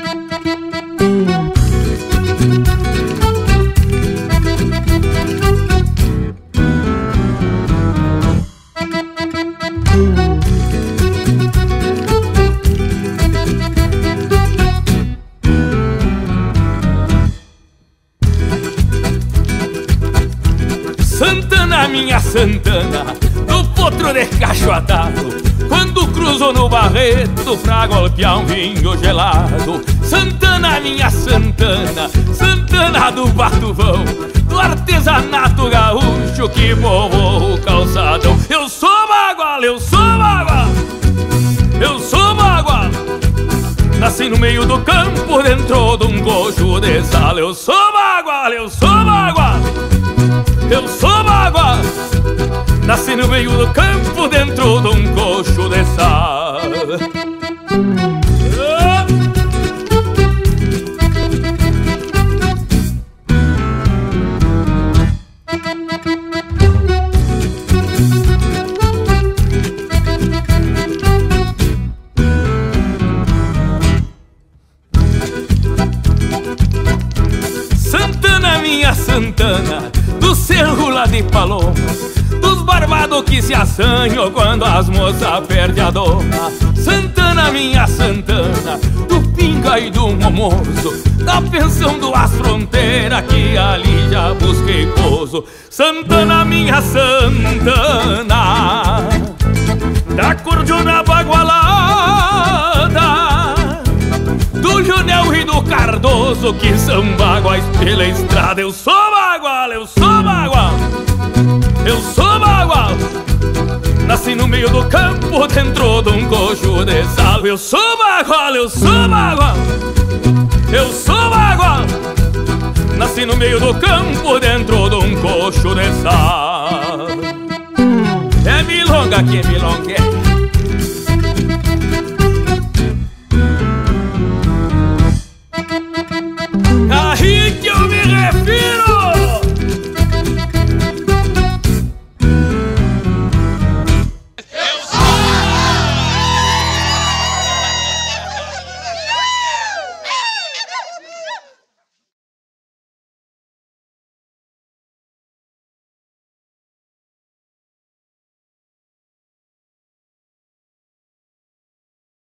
Santana, minha Santana, do potro descachoatado, quando cruzo no barreto pra golpear um vinho gelado. Santana, minha Santana, Santana do batuvão, do artesanato gaúcho que povoa o calçadão. Eu sou bagual, eu sou bagual, eu sou bagual. Nasci no meio do campo, dentro de um cocho de sal. Eu sou bagual, eu sou bagual, eu sou bagual. Nasci no meio do campo, dentro de um cocho de sal. Santana, minha Santana, do cerro lá de Palomas, dos barbados que se assanham quando as moças perdem a dona. Santana, minha Santana, do pinga e do momoso, da pensão do as fronteiras que ali já busquei pouso. Santana, minha Santana, da cordiona bagualada, do Lionel e do Cardoso que são baguais pela estrada. Eu sou bagual, eu sou bagual, eu sou bagual. Nasci no meio do campo, dentro de um cocho de sal. Eu sou bagual, eu sou bagual, eu sou bagual. Nasci no meio do campo, dentro de um cocho de sal. É milonga que milonga